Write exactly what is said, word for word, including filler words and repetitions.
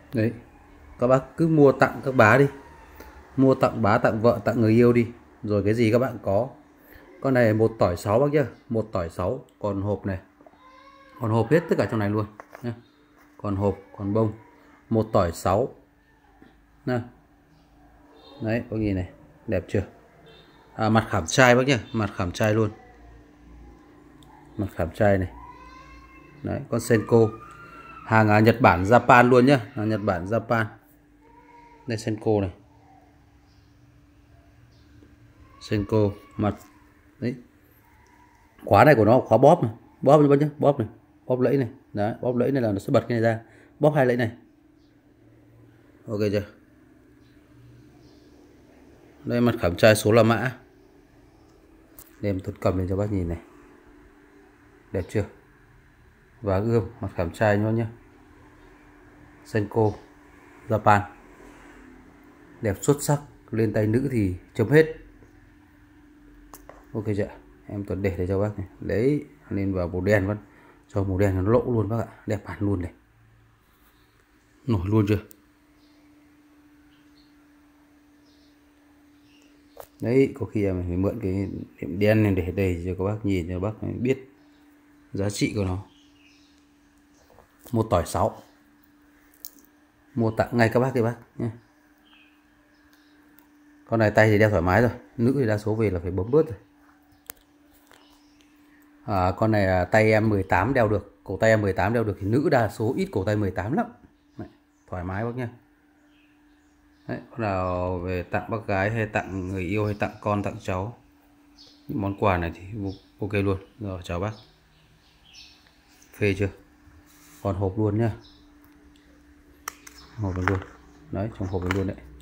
Đấy, các bác cứ mua tặng các bá đi, mua tặng bá, tặng vợ, tặng người yêu đi, rồi cái gì các bạn có. Con này một tỏi sáu bác nhá, một tỏi sáu, còn hộp này, còn hộp hết tất cả trong này luôn nhá. Còn hộp, còn bông, một tỏi sáu nè. Đấy, có gì này, đẹp chưa? À, mặt khảm trai bác nhá, mặt khảm trai luôn, mặt khảm trai này. Đấy, con Senko, hàng à, Nhật Bản Japan luôn nhá, hàng Nhật Bản Japan. Đây Senko này, Senko mặt. Đấy, khóa này của nó khóa bóp này, bóp cho bác nhá, bóp này, bóp lẫy này. Đấy, bóp lẫy này là nó sẽ bật cái này ra, bóp hai lẫy này. Ok chưa? Đây mặt khảm trai số là mã. Đem tôi cầm lên cho bác nhìn này, đẹp chưa? Và gươm mặt khảm trai nó nhá, Senko Japan, đẹp xuất sắc. Lên tay nữ thì chấm hết. Ok chưa? Em Tuấn để đây cho bác này, lấy lên vào màu đen vẫn cho màu đen nó lộ luôn bác ạ, đẹp hẳn luôn này, nổi luôn chưa? Đấy, có khi em phải mượn cái điểm đen này để đây cho các bác nhìn, cho bác biết giá trị của nó. Một tỏi sáu, mua tặng ngay các bác các bác nhé. Con này tay thì đeo thoải mái rồi, nữ thì đa số về là phải bấm bớt rồi. À, con này là tay em mười tám đeo được, cổ tay em mười tám đeo được, thì nữ đa số ít cổ tay mười tám lắm. Đấy, thoải mái bác nhé. Đấy, con nào về tặng bác gái hay tặng người yêu hay tặng con tặng cháu, những món quà này thì ok luôn. Rồi, chào bác. Phê chưa? Còn hộp luôn nhá, hộp luôn. Đấy, trong hộp luôn đấy.